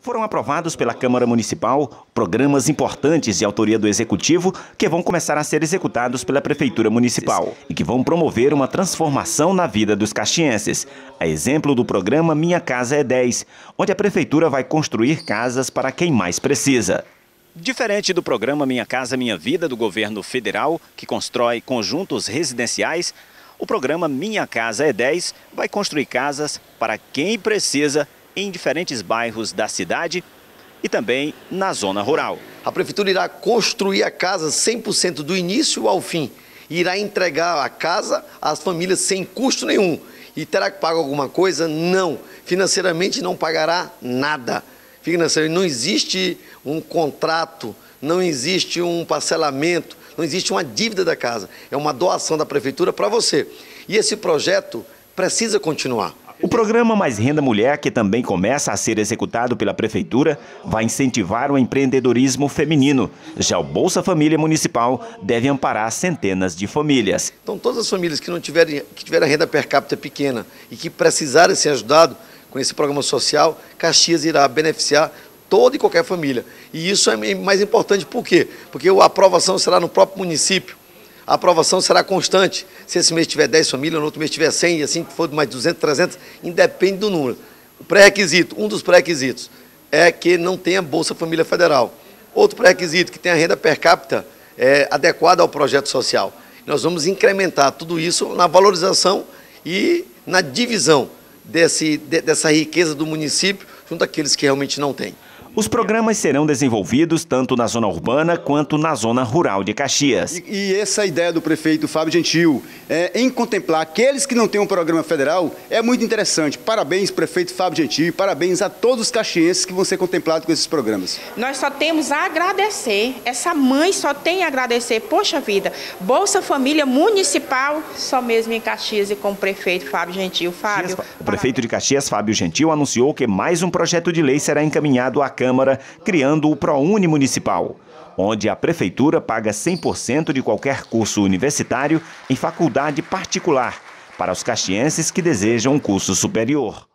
Foram aprovados pela Câmara Municipal programas importantes de autoria do Executivo que vão começar a ser executados pela Prefeitura Municipal e que vão promover uma transformação na vida dos caxienses. A exemplo do programa Minha Casa é 10, onde a Prefeitura vai construir casas para quem mais precisa. Diferente do programa Minha Casa Minha Vida do governo federal, que constrói conjuntos residenciais, o programa Minha Casa é 10 vai construir casas para quem precisa em diferentes bairros da cidade e também na zona rural. A Prefeitura irá construir a casa 100% do início ao fim. E irá entregar a casa às famílias sem custo nenhum. E terá que pagar alguma coisa? Não. Financeiramente não pagará nada. Financeiramente não existe um contrato, não existe um parcelamento, não existe uma dívida da casa. É uma doação da Prefeitura para você. E esse projeto precisa continuar. O programa Mais Renda Mulher, que também começa a ser executado pela Prefeitura, vai incentivar o empreendedorismo feminino. Já o Bolsa Família Municipal deve amparar centenas de famílias. Então, todas as famílias que tiverem renda per capita pequena e que precisarem ser ajudadas com esse programa social, Caxias irá beneficiar toda e qualquer família. E isso é mais importante, por quê? Porque a aprovação será no próprio município. A aprovação será constante. Se esse mês tiver 10 famílias, no outro mês tiver 100, e assim que for mais 200, 300, independe do número. O pré-requisito, um dos pré-requisitos, é que não tenha Bolsa Família Federal. Outro pré-requisito, que tenha renda per capita adequada ao projeto social. Nós vamos incrementar tudo isso na valorização e na divisão dessa riqueza do município junto àqueles que realmente não têm. Os programas serão desenvolvidos tanto na zona urbana quanto na zona rural de Caxias. E essa ideia do prefeito Fábio Gentil em contemplar aqueles que não têm um programa federal é muito interessante. Parabéns, prefeito Fábio Gentil, parabéns a todos os caxienses que vão ser contemplados com esses programas. Nós só temos a agradecer, essa mãe só tem a agradecer, poxa vida, Bolsa Família Municipal, só mesmo em Caxias e com o prefeito Fábio Gentil. Fábio, o prefeito de Caxias, Fábio Gentil, anunciou que mais um projeto de lei será encaminhado à Câmara, criando o ProUni Municipal, onde a Prefeitura paga 100% de qualquer curso universitário em faculdade particular para os caxienses que desejam um curso superior.